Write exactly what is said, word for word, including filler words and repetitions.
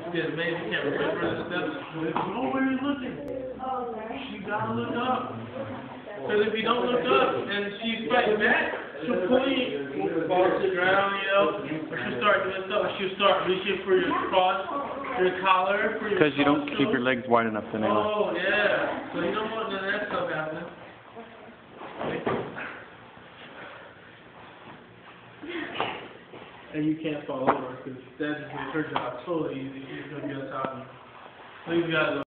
Because maybe you can't remember the steps. Oh, where are you looking? You gotta look up. Because if you don't look up and she's fighting back, she'll pull you, fall to the ground, you know, or she'll start doing stuff, or she'll start reaching for your cross, your collar, for your Because you don't keep show. your legs wide enough to nail it. Oh, yeah. So you don't want none of that stuff happening. And you can't fall over, because that just makes her job totally easy. She's going to be on top of you. So you got to